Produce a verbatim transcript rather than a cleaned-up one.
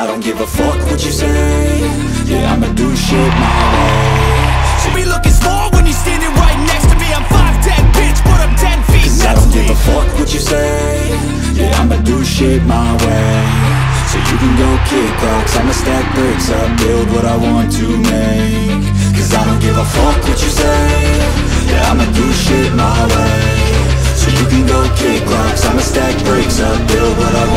I don't give a fuck what you say. Yeah, I'ma do shit my way. Should be looking small when you're standing right next to me. I'm five ten, bitch, but I'm ten feet Cause next I don't to give me. a fuck what you say. Yeah, I'ma do shit my way. So you can go kick rocks, I'ma stack bricks up, build what I want to make. Cause I don't give a fuck what you say. Yeah, I'ma do shit my way. So you can go kick rocks, I'ma stack bricks up, build what I